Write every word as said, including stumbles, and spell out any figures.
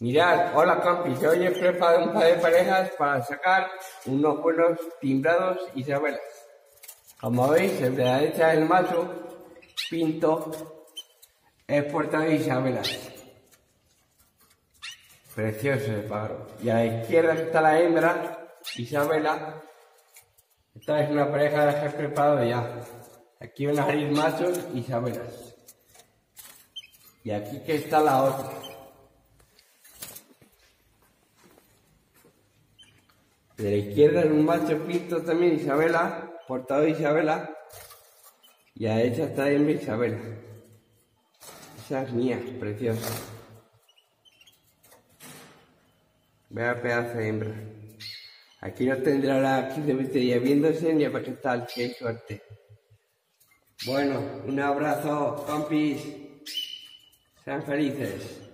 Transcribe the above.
Mirad, hola campis, hoy he preparado un par de parejas para sacar unos buenos timbrados Isabelas. Como veis, en la derecha del macho, pinto, es portado de Isabelas. Precioso el pájaro. Y a la izquierda está la hembra, Isabela. Esta es una pareja que he preparado ya. Aquí van a salir machos, Isabelas. Y aquí que está la otra. De la izquierda es un macho pinto también, Isabela, portado de Isabela. Y a la derecha está la hembra Isabela. Esa es mía, preciosa. Vea pedazo de hembra. Aquí no tendrá las quince veinte días viéndose ni a ver qué tal, qué suerte. Bueno, un abrazo, compis. Sean felices.